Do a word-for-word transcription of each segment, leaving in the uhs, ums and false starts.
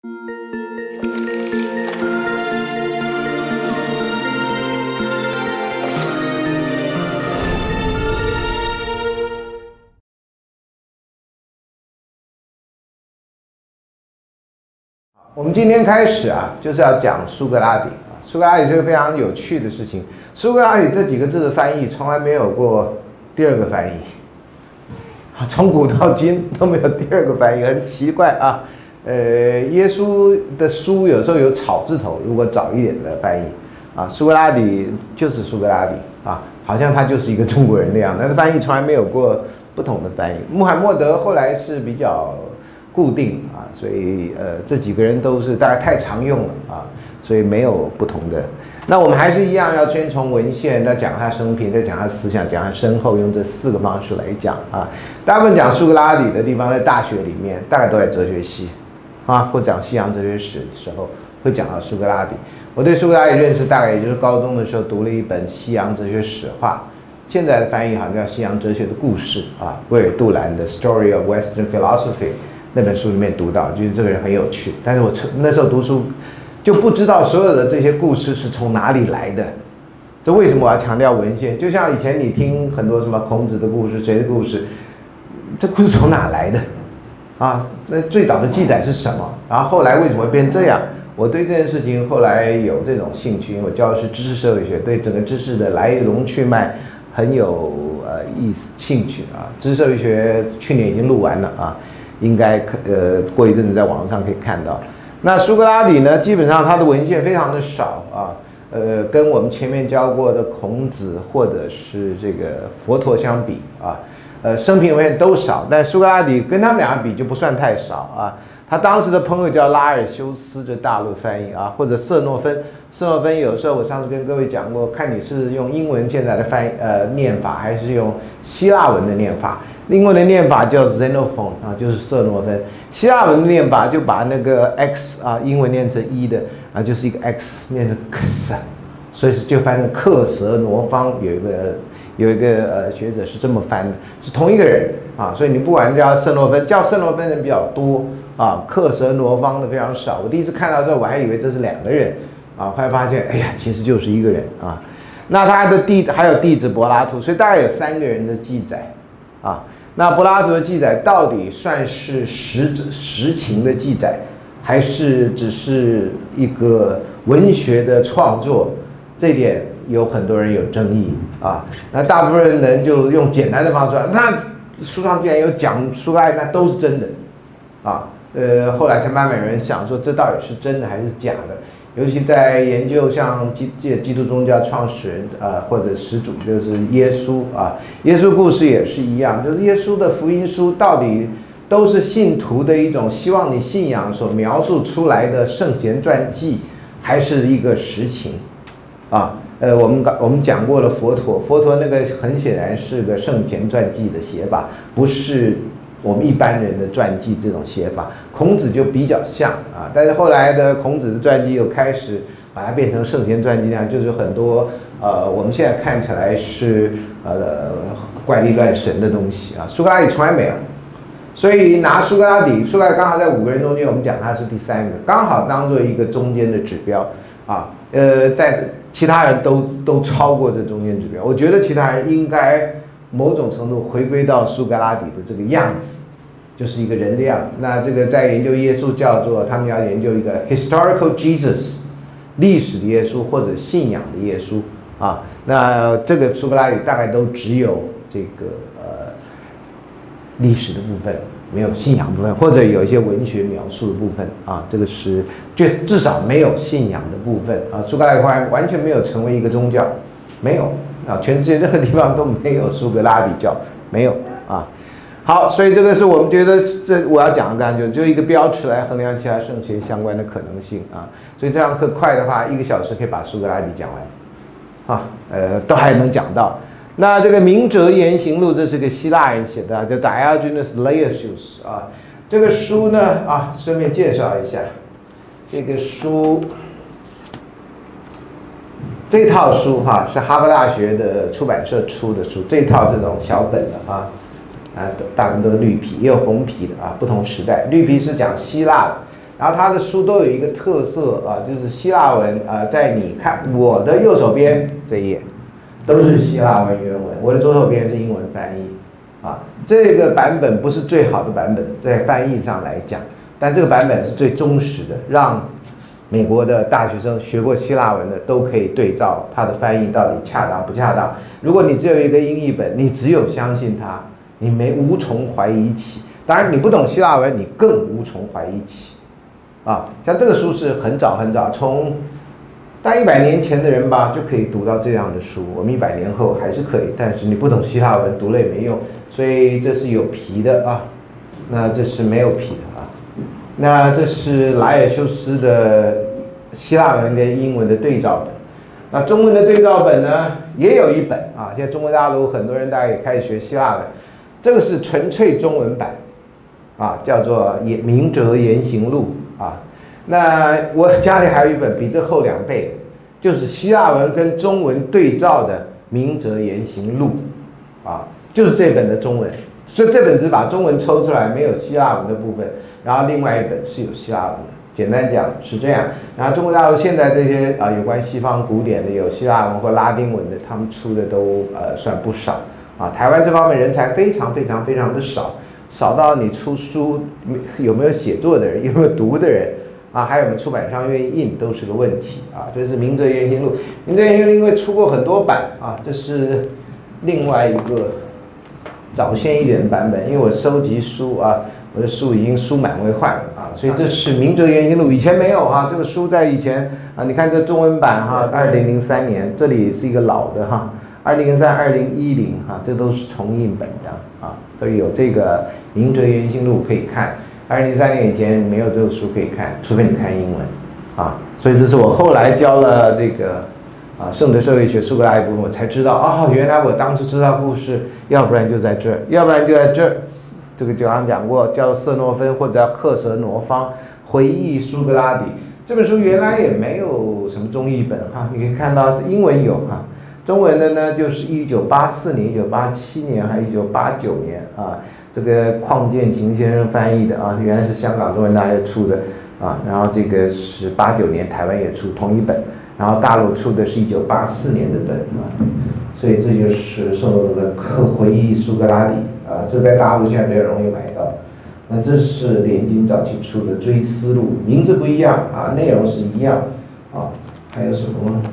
我们今天开始啊，就是要讲苏格拉底啊。苏格拉底是个非常有趣的事情。苏格拉底这几个字的翻译从来没有过第二个翻译，啊，从古到今都没有第二个翻译，很奇怪啊。呃，耶稣的书有时候有草字头，如果早一点的翻译啊，苏格拉底就是苏格拉底啊，好像他就是一个中国人那样，但是翻译从来没有过不同的翻译。穆罕默德后来是比较固定啊，所以呃这几个人都是大概太常用了啊，所以没有不同的。那我们还是一样要先从文献，再讲他生平，再讲他思想，讲他身后，用这四个方式来讲啊。大部分讲苏格拉底的地方，在大学里面大概都在哲学系啊，或讲西洋哲学史的时候会讲到苏格拉底。我对苏格拉底认识大概也就是高中的时候读了一本西洋哲学史话，现在的翻译好像叫西洋哲学的故事啊，威尔杜兰的《Story of Western Philosophy》。那本书里面读到，觉得这个人很有趣，但是我那时候读书就不知道所有的这些故事是从哪里来的。这为什么我要强调文献？就像以前你听很多什么孔子的故事、谁的故事，这故事从哪来的？啊，那最早的记载是什么？然后后来为什么会变这样？我对这件事情后来有这种兴趣，因为我教的是知识社会学，对整个知识的来龙去脉很有呃意思兴趣啊。知识社会学去年已经录完了啊。应该呃过一阵子在网络上可以看到。那苏格拉底呢，基本上他的文献非常的少啊，呃，跟我们前面教过的孔子或者是这个佛陀相比啊，呃，生平文献都少。但苏格拉底跟他们两个比就不算太少啊。他当时的朋友叫拉尔修斯，这大陆翻译啊，或者色诺芬。色诺芬有时候我上次跟各位讲过，看你是用英文现在的翻译呃念法，还是用希腊文的念法。英文的念法叫 Xenophon 啊，就是色诺芬。希腊文的念法就把那个 x 啊，英文念成一的啊，就是一个 x 念成 x， 所以就翻成克舌挪方。有一个有一个呃学者是这么翻的，是同一个人啊，所以你不管叫色诺芬，叫色诺芬人比较多啊，克舌挪方的非常少。我第一次看到之后，我还以为这是两个人啊，后来发现，哎呀，其实就是一个人啊。那他的弟还有弟子柏拉图，所以大概有三个人的记载啊。那柏拉图的记载到底算是实实情的记载，还是只是一个文学的创作？这点有很多人有争议啊。那大部分人就用简单的方式说，那书上既然有讲苏格拉底，那都是真的啊。呃，后来才慢慢有人想说，这到底是真的还是假的？尤其在研究像基基督宗教创始人啊、呃，或者始祖就是耶稣啊，耶稣故事也是一样，就是耶稣的福音书到底都是信徒的一种希望你信仰所描述出来的圣贤传记，还是一个实情啊？呃，我们我们讲过了佛陀，佛陀那个很显然是个圣贤传记的写法，不是我们一般人的传记这种写法。孔子就比较像啊，但是后来的孔子的传记又开始把它变成圣贤传记那样，就是有很多呃我们现在看起来是呃怪力乱神的东西啊。苏格拉底从来没有，所以拿苏格拉底，苏格拉底刚好在五个人中间，我们讲他是第三个，刚好当做一个中间的指标啊。呃，在其他人都都超过这中间指标，我觉得其他人应该某种程度回归到苏格拉底的这个样子，就是一个人的样子。那这个在研究耶稣叫做，他们要研究一个 historical Jesus， 历史的耶稣或者信仰的耶稣啊。那这个苏格拉底大概都只有这个呃历史的部分，没有信仰部分，或者有一些文学描述的部分啊。这个是就至少没有信仰的部分啊。苏格拉底完全没有成为一个宗教，没有。啊，全世界任何地方都没有苏格拉底教，没有啊。好，所以这个是我们觉得这我要讲的，刚才就就一个标尺来衡量其他圣贤相关的可能性啊。所以这堂课快的话，一个小时可以把苏格拉底讲完，啊，呃，都还能讲到。那这个《明哲言行录》，这是个希腊人写的，叫 Diogenes Laertius 啊。这个书呢，啊，顺便介绍一下，这个书。这套书哈、啊、是哈佛大学的出版社出的书，这套这种小本的啊，啊，大部分都是绿皮，也有红皮的啊，不同时代。绿皮是讲希腊的， 然后他的书都有一个特色啊，就是希腊文啊，在你看我的右手边这一页都是希腊文原文，我的左手边是英文翻译啊。这个版本不是最好的版本，在翻译上来讲，但这个版本是最忠实的，让美国的大学生学过希腊文的都可以对照它的翻译到底恰当不恰当。如果你只有一个英译本，你只有相信它，你没无从怀疑起。当然，你不懂希腊文，你更无从怀疑起。啊，像这个书是很早很早，从大一百年前的人吧就可以读到这样的书。我们一百年后还是可以，但是你不懂希腊文，读了也没用。所以这是有皮的啊，那这是没有皮的啊。那这是莱尔修斯的希腊文跟英文的对照本。那中文的对照本呢，也有一本啊。现在中国大陆很多人大概也开始学希腊文，这个是纯粹中文版，啊，叫做《明哲言行录》啊。那我家里还有一本比这厚两倍，就是希腊文跟中文对照的《明哲言行录》啊，就是这本的中文。所以这本只把中文抽出来，没有希腊文的部分，然后另外一本是有希腊文的。简单讲是这样。然后中国大陆现在这些啊有关西方古典的，有希腊文或拉丁文的，他们出的都呃算不少啊。台湾这方面人才非常非常非常的少，少到你出书有没有写作的人，有没有读的人啊，还有我们出版商愿意印都是个问题啊。这是《明哲言行录》，《明哲言行录》因为出过很多版啊，这是另外一个早先一点的版本，因为我收集书啊，我的书已经书满为患了啊，所以这是《明哲言行录》，以前没有啊，这个书在以前啊，你看这中文版哈，二零零三年，这里是一个老的哈，二零零三、二零一零哈，这都是重印本的啊，所以有这个《明哲言行录》可以看。二零零三年以前没有这个书可以看，除非你看英文啊，所以这是我后来教了这个。啊，圣哲社会学苏格拉底部分，我才知道哦，原来我当初知道故事，要不然就在这儿，要不然就在这儿。这个就刚讲过，叫瑟诺芬或者叫克什挪方回忆苏格拉底这本书原来也没有什么中译本哈，你可以看到英文有哈，中文的呢就是一九八四年、一九八七年还一九八九年啊，这个邝建勤先生翻译的啊，原来是香港中文大学出的啊，然后这个是八九年台湾也出同一本。然后大陆出的是一九八四年的本啊，所以这就是说的《回忆苏格拉底》啊，这在大陆现在比较容易买到。那这是联经早期出的《追思录》，名字不一样啊，内容是一样啊。还有什么吗？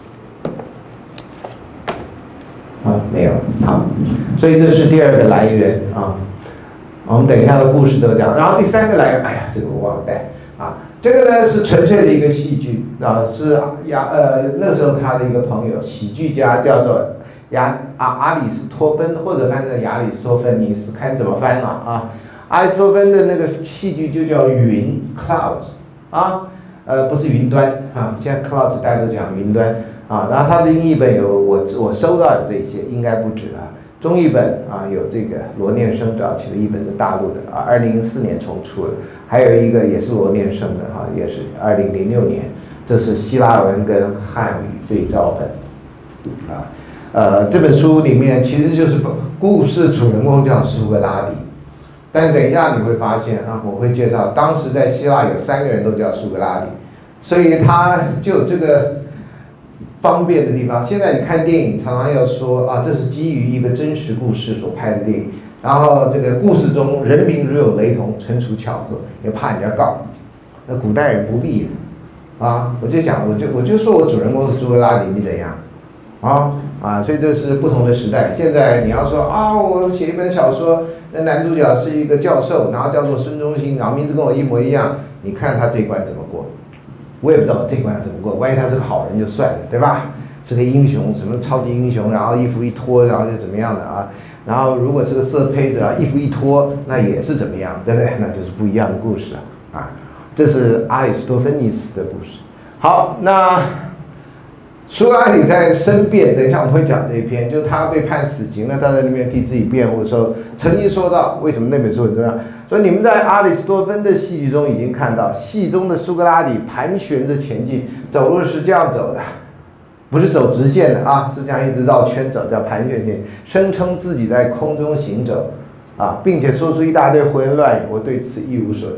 啊，没有。好，所以这是第二个来源啊。我们等一下的故事都讲。然后第三个来源，哎呀，这个我忘带啊。这个呢是纯粹的一个戏剧啊，是亚呃那时候他的一个朋友，喜剧家叫做亚阿阿里斯托芬，或者翻成亚里斯托芬尼斯，看怎么翻了啊。阿里斯托芬的那个戏剧就叫云 clouds 啊，呃不是云端啊，现在 clouds 大家都讲云端啊。然后他的英译本有我我收到有这些，应该不止啊。中译本啊有这个罗念生早期的译本是大陆的啊，二零零四年重出的，还有一个也是罗念生的哈，也是二零零六年，这是希腊文跟汉语对照本啊。呃，这本书里面其实就是故事主人公叫苏格拉底，但是等一下你会发现啊，我会介绍当时在希腊有三个人都叫苏格拉底，所以他就有这个方便的地方。现在你看电影常常要说啊，这是基于一个真实故事所拍的电影，然后这个故事中人名如有雷同，纯属巧合，也怕人家告。那古代人不必啊，我就讲，我就我就说我主人公是苏格拉底，你怎样？啊啊，所以这是不同的时代。现在你要说啊，我写一本小说，那男主角是一个教授，然后叫做孙中兴，然后名字跟我一模一样，你看他这一关怎么过？我也不知道我这一关要怎么过，万一他是个好人就算了，对吧？是个英雄，什么超级英雄，然后衣服一脱，然后就怎么样的啊？然后如果是个色胚子啊，衣服一脱，那也是怎么样，对不对？那就是不一样的故事啊！啊，这是阿里斯托芬尼斯的故事。好，那苏格拉底在申辩，等一下我们会讲这一篇，就是他被判死刑了，他在那边替自己辩护的时候，曾经说到为什么那本书很重要。所以你们在阿里斯托芬的戏剧中已经看到，戏中的苏格拉底盘旋着前进，走路是这样走的，不是走直线的啊，是这样一直绕圈走，叫盘旋前进，声称自己在空中行走啊，并且说出一大堆胡言乱语，我对此一无所知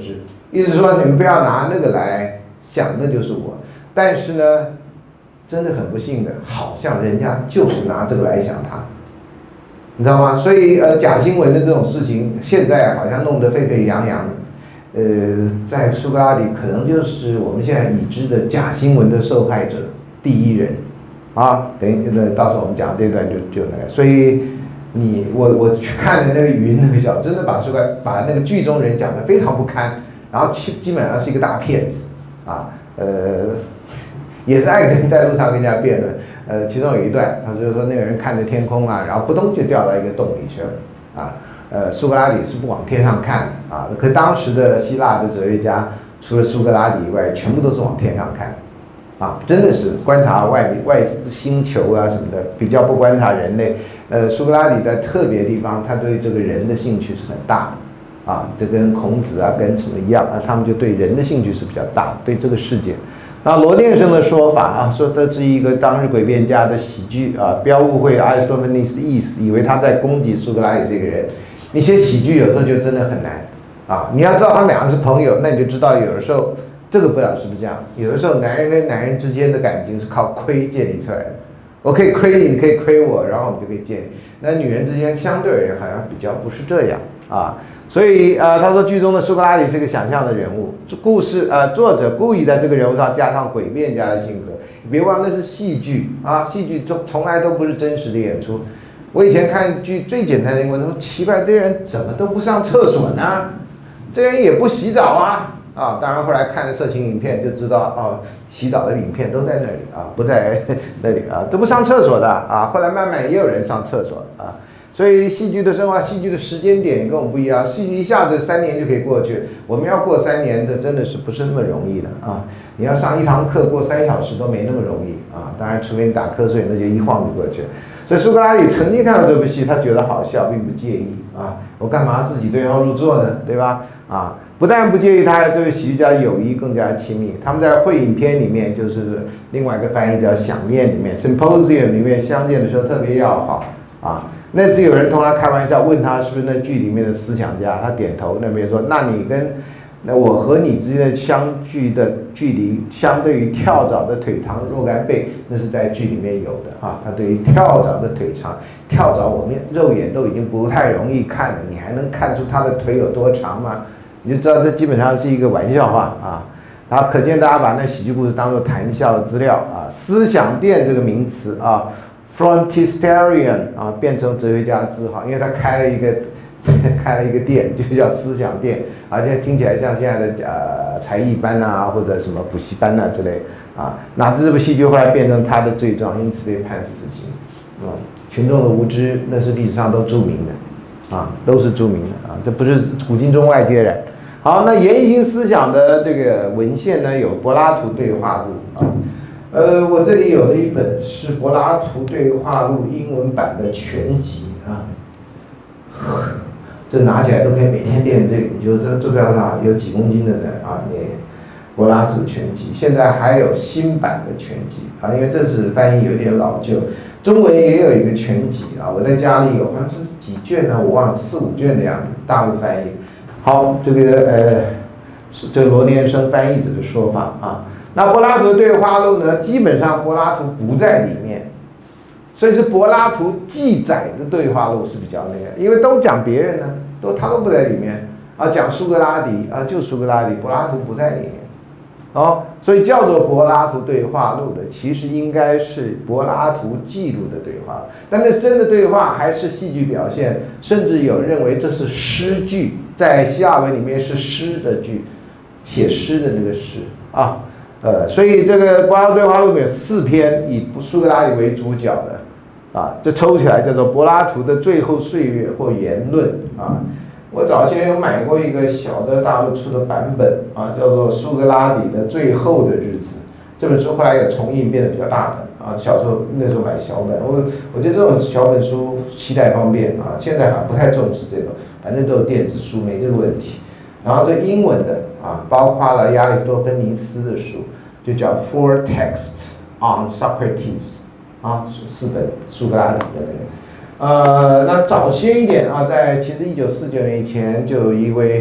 意思说你们不要拿那个来想，那就是我。但是呢，真的很不幸的，好像人家就是拿这个来想他，你知道吗？所以呃，假新闻的这种事情，现在好像弄得沸沸扬扬。呃，在苏格拉底可能就是我们现在已知的假新闻的受害者第一人，啊，等于那到时候我们讲这段就就那个，所以你我我去看的那个云那个小，真的把苏格把那个剧中人讲得非常不堪，然后基基本上是一个大骗子，啊，呃，也是爱跟在路上跟人家辩论，呃，其中有一段，他就说那个人看着天空啊，然后扑通就掉到一个洞里去了，啊。呃，苏格拉底是不往天上看啊，可当时的希腊的哲学家，除了苏格拉底以外，全部都是往天上看，啊，真的是观察外外星球啊什么的，比较不观察人类。呃，苏格拉底在特别地方，他对这个人的兴趣是很大的，啊，这跟孔子啊跟什么一样啊，他们就对人的兴趣是比较大的，对这个世界。那罗念生的说法啊，说这是一个当日诡辩家的喜剧啊，不要误会阿里斯托芬尼斯的意思，以为他在攻击苏格拉底这个人。你写喜剧有时候就真的很难啊！你要知道他们两个是朋友，那你就知道有的时候这个不知道是不是这样。有的时候男人跟男人之间的感情是靠亏建立出来的。我可以亏你，你可以亏我，然后我们就可以建立。那女人之间相对而言好像比较不是这样啊。所以啊、呃，他说剧中的苏格拉底是个想象的人物，故事呃作者故意在这个人物上加上诡辩家的性格。你别忘了那是戏剧啊，戏剧从从来都不是真实的演出。我以前看剧最简单的一个，说奇怪，这些人怎么都不上厕所呢？这些人也不洗澡啊！啊，当然后来看了色情影片就知道，哦，洗澡的影片都在那里啊，不在那里啊，都不上厕所的啊。后来慢慢也有人上厕所啊，所以戏剧的生活，戏剧的时间点跟我们不一样，戏剧一下子三年就可以过去，我们要过三年，这真的是不是那么容易的啊？你要上一堂课过三小时都没那么容易啊！当然，除非你打瞌睡，那就一晃就过去了。所以苏格拉底曾经看到这部戏，他觉得好笑，并不介意啊。我干嘛自己对号入座呢？对吧？啊，不但不介意，他还对喜剧家友谊更加亲密。他们在会影片里面，就是另外一个翻译叫想念里面 ，symposium 里面相见的时候特别要好啊。那次有人同他开玩笑，问他是不是那剧里面的思想家，他点头。那边说，那你跟那我和你之间的相距的距离，相对于跳蚤的腿长若干倍，那是在剧里面有的啊。他对于跳蚤的腿长，跳蚤我们肉眼都已经不太容易看了，你还能看出它的腿有多长吗？你就知道这基本上是一个玩笑话啊。然后可见大家把那喜剧故事当作谈笑的资料啊。思想店这个名词啊 ，Frontisterian 啊，变成哲学家的字号，因为他开了一个。开了一个店，就叫思想店，而且听起来像现在的呃才艺班啊，或者什么补习班啊之类啊。哪知这部戏剧后来变成他的罪状，因此被判死刑。啊、嗯，群众的无知那是历史上都著名的，啊，都是著名的啊，这不是古今中外皆然。好，那言行思想的这个文献呢，有柏拉图对话录啊。呃，我这里有的一本是柏拉图对话录英文版的全集啊。这拿起来都可以每天练这个，你就这坐标上有几公斤的人啊，你柏拉图全集，现在还有新版的全集啊，因为这次翻译有点老旧，中文也有一个全集啊，我在家里有，好像是几卷呢，我忘了四五卷的样子，大陆翻译。好，这个呃是这个罗念生翻译者的说法啊，那柏拉图对话录呢，基本上柏拉图不在里面。所以是柏拉图记载的对话录是比较那个，因为都讲别人呢，都他都不在里面啊，讲苏格拉底啊，就苏格拉底，柏拉图不在里面，哦，所以叫做柏拉图对话录的，其实应该是柏拉图记录的对话，但那真的对话还是戏剧表现，甚至有人认为这是诗句，在希腊文里面是诗的句，写诗的那个诗啊，呃，所以这个柏拉图对话录里面有四篇以苏格拉底为主角的。啊，这抽起来叫做柏拉图的最后岁月或言论啊。我早先有买过一个小的大陆出的版本啊，叫做《苏格拉底的最后的日子》。这本书后来有重印，变得比较大本啊。小时候那时候买小本，我我觉得这种小本书携带方便啊。现在还不太重视这种，反正都有电子书，没这个问题。然后这英文的啊，包括了亚里士多芬尼斯的书，就叫《Four Texts on Socrates》。啊，四本苏格拉底的那个，呃，那早些一点啊，在其实一九四九年以前就有一位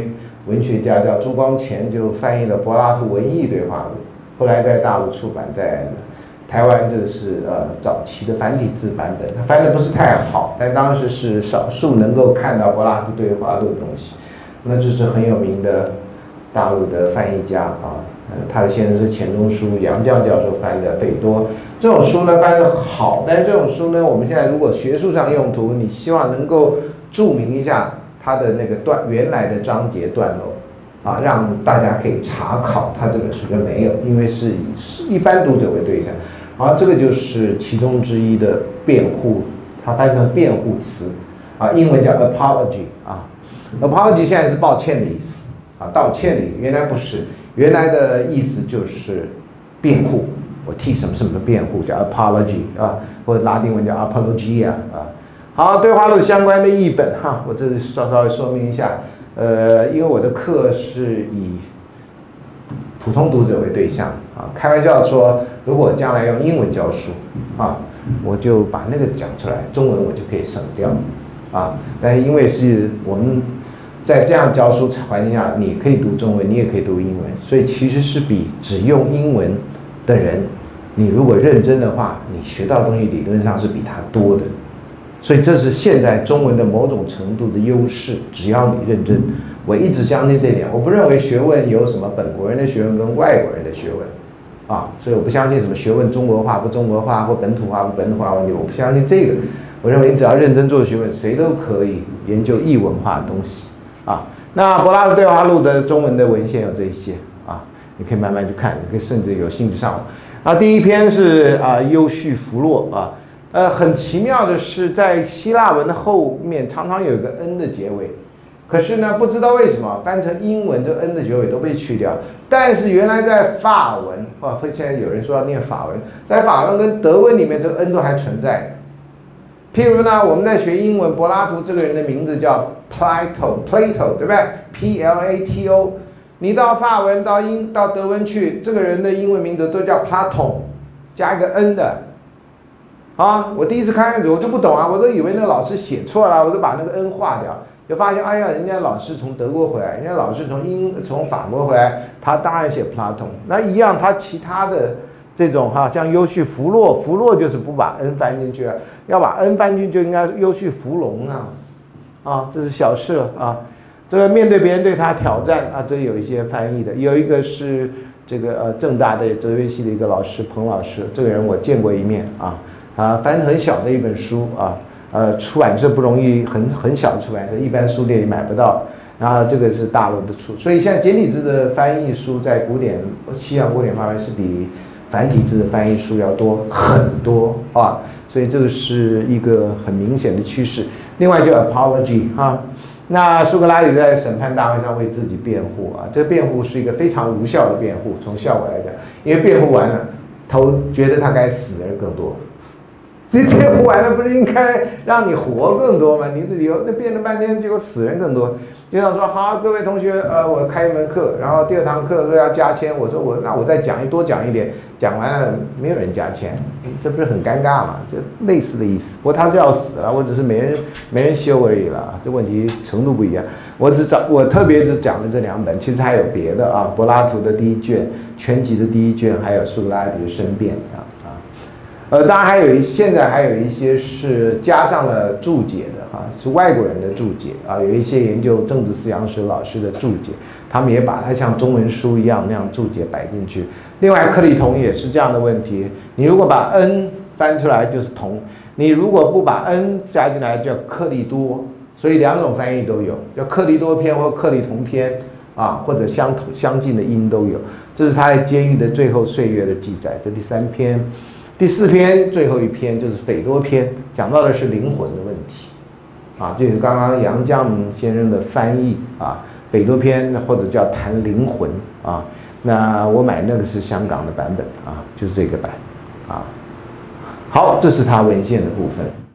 文学家叫朱光潜，就翻译了柏拉图文艺对话录，后来在大陆出版，在台湾这是呃早期的繁体字版本，它翻的不是太好，但当时是少数能够看到柏拉图对话录的东西。那这是很有名的大陆的翻译家啊，他的先生是钱钟书，杨绛教授翻的《斐多》这种书呢翻得好，但是这种书呢，我们现在如果学术上用途，你希望能够注明一下它的那个段原来的章节段落。啊，让大家可以查考，他这本书就没有，因为是以一般读者为对象。啊，这个就是其中之一的辩护，它翻译成辩护词，啊，英文叫 apology 啊 ，apology 现在是抱歉的意思，啊，道歉的意思，原来不是，原来的意思就是辩护，我替什么什么辩护，叫 apology 啊，或者拉丁文叫 apologia 啊。好，对话录相关的译本哈，我这里稍稍微说明一下。呃，因为我的课是以普通读者为对象啊，开玩笑说，如果将来用英文教书啊，我就把那个讲出来，中文我就可以省掉啊。但因为是我们在这样教书环境下，你可以读中文，你也可以读英文，所以其实是比只用英文的人，你如果认真的话，你学到的东西理论上是比他多的。所以这是现在中文的某种程度的优势，只要你认真，我一直相信这点。我不认为学问有什么本国人的学问跟外国人的学问，啊，所以我不相信什么学问中国化不中国化或本土化不本土化问题，我不相信这个。我认为你只要认真做学问，谁都可以研究异文化的东西，啊。那柏拉图对话录的中文的文献有这一些啊，你可以慢慢去看，你可以甚至有兴趣上网。啊，第一篇是啊优叙弗洛啊。呃，很奇妙的是，在希腊文的后面常常有一个 n 的结尾，可是呢，不知道为什么翻成英文，这 n 的结尾都被去掉。但是原来在法文，啊，现在有人说要念法文，在法文跟德文里面，这个 n 都还存在。譬如呢，我们在学英文，柏拉图这个人的名字叫 Plato，Plato， 对不对 ？P L A T O。你到法文、到英、到德文去，这个人的英文名字都叫 Platon， 加一个 n 的。啊，我第一次看样子我就不懂啊，我都以为那个老师写错了，我都把那个 n 划掉，就发现哎呀，人家老师从德国回来，人家老师从英从法国回来，他当然写 Platon， 那一样他其他的这种哈，像优叙弗洛，弗洛就是不把 n 翻进去了，要把 n 翻进去就应该优叙弗龙啊，啊，这是小事了啊。这个面对别人对他挑战啊，这有一些翻译的，有一个是这个呃政大的哲学系的一个老师彭老师，这个人我见过一面啊。啊，翻很小的一本书啊，呃，出版社不容易，很很小的出版社，一般书店里买不到。然后这个是大陆的出，所以现在简体字的翻译书在古典西洋古典范围是比繁体字的翻译书要多很多啊，所以这个是一个很明显的趋势。另外就 apology 啊，那苏格拉底在审判大会上为自己辩护啊，这个辩护是一个非常无效的辩护，从效果来讲，因为辩护完了，头觉得他该死的人更多。你辩护完了，不是应该让你活更多吗？你这理由那辩了半天，结果死人更多。就像说，好，各位同学，呃，我开一门课，然后第二堂课都要加签，我说我那我再讲一多讲一点，讲完了没有人加签，这不是很尴尬吗？就类似的意思。不过他是要死了，我只是没人没人修而已了，这问题程度不一样。我只找我特别只讲了这两本，其实还有别的啊，柏拉图的第一卷，全集的第一卷，还有苏格拉底的申辩啊。呃，当然还有一现在还有一些是加上了注解的哈、啊，是外国人的注解啊，有一些研究政治思想史老师的注解，他们也把它像中文书一样那样注解摆进去。另外，克里同也是这样的问题，你如果把 n 翻出来就是同，你如果不把 n 加进来叫克利多，所以两种翻译都有，叫克利多篇或克利同篇啊，或者相相近的音都有。这是他在监狱的最后岁月的记载，这第三篇。第四篇最后一篇就是斐多篇，讲到的是灵魂的问题，啊，这是刚刚杨绛先生的翻译啊，斐多篇或者叫谈灵魂啊，那我买那个是香港的版本啊，就是这个版啊。好，这是他文献的部分。